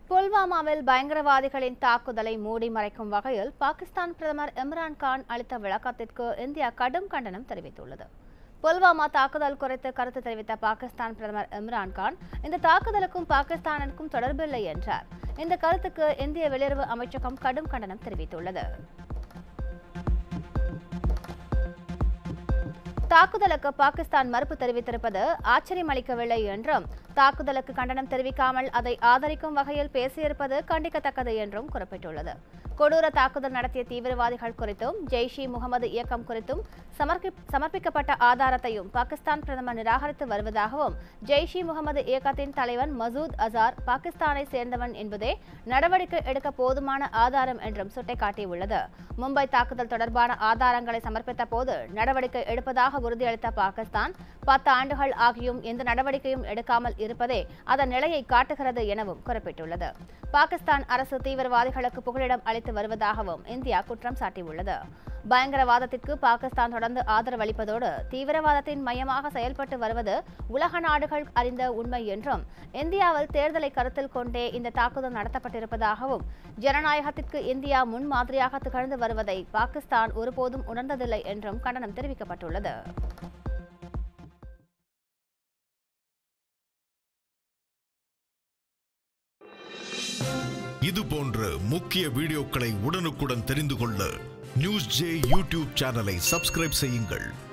புல்வாமாவில் பயங்கரவாதிகளின் தாக்குதலை மூடி மறைக்கும் வகையில் பாகிஸ்தான் பிரதமர் இம்ரான் கான் அளித்த விளக்கத்திற்கு இந்தியா கடும் கண்டனம் தெரிவித்துள்ளது. புல்வாமா தாக்குதல் குறித்து கருத்து தெரிவித்த பாகிஸ்தான் பிரதமர் இம்ரான் கான் இந்த தாக்குதலுக்கும் பாகிஸ்தானுக்கும் தொடர்பில்லை என்றார். இந்த கருத்துக்கு இந்திய வெளியுறவு அமைச்சகம் கடும் கண்டனம் தெரிவித்துள்ளது. தாக்குதலுக்கு பாகிஸ்தான் மறுப்பு தெரிவித்திருப்பது ஆச்சரியமளிக்கவில்லை என்றும், தாக்குதலுக்கு கண்டனம் தெரிவிக்காமல் அதை ஆதரிக்கும் வகையில் பேசியிருப்பது கண்டிக்கத்தக்கது என்றும் குறிப்பிட்டுள்ளது. கொடூர தாக்குதல் நடத்திய தீவிரவாதிகள் குறித்தும் ஜெய்ஷ்-இ முகமது இயக்கம் குறித்தும் சமர்ப்பிக்கப்பட்ட ஆதாரத்தையும் பாகிஸ்தான் பிரதமர் நிராகரித்து வருவதாகவும், ஜெய்ஷ்-இ முகமது இயக்கத்தின் தலைவன் மசூத் அசார் பாகிஸ்தானை சேர்ந்தவன் என்பதே நடவடிக்கை எடுக்க போதுமான ஆதாரம் என்றும் சுட்டிக்காட்டியுள்ளது. மும்பை தாக்குதல் தொடர்பான ஆதாரங்களை சமர்ப்பித்த போது நடவடிக்கை எடுப்பதாக உறுதியளித்த பாகிஸ்தான் 10 ஆண்டுகள் ஆகியும் எந்த நடவடிக்கையும் எடுக்காமல் இருப்பதே அதன் நிலையை காட்டுகிறது எனவும் குறிப்பிட்டுள்ளது. பாகிஸ்தான் அரசு தீவிரவாதிகளுக்கு புகலிடம் அளித்து வருவதாகவும் இந்தியா குற்றம் சாட்டியுள்ளது. பயங்கரவாதத்திற்கு பாகிஸ்தான் தொடர்ந்து ஆதரவளிப்பதோடு தீவிரவாதத்தின் மையமாக செயல்பட்டு வருவது உலக நாடுகள் அறிந்த உண்மை என்றும், இந்தியாவில் தேர்தலை கருத்தில் கொண்டே இந்த தாக்குதல் நடத்தப்பட்டிருப்பதாகவும், ஜனநாயகத்திற்கு இந்தியா முன்மாதிரியாக திகழ்ந்து வருவதை பாகிஸ்தான் ஒருபோதும் உணர்ந்ததில்லை என்றும் கண்டனம் தெரிவிக்கப்பட்டுள்ளது. இது போன்ற முக்கிய வீடியோக்களை உடனுக்குடன் தெரிந்து கொள்ள நியூஸ் ஜே யூடியூப் சேனலை சப்ஸ்கிரைப் செய்யுங்கள்.